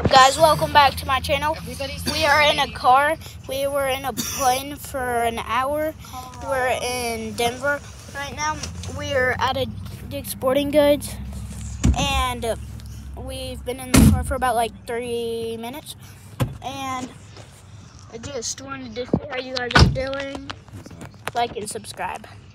What up, guys? Welcome back to my channel. We are in a car. We were in a plane for an hour. We're in Denver right now. We are at a Dick's Sporting Goods, and we've been in the car for about like 30 minutes. And I just wanted to see how you guys are doing. Like and subscribe.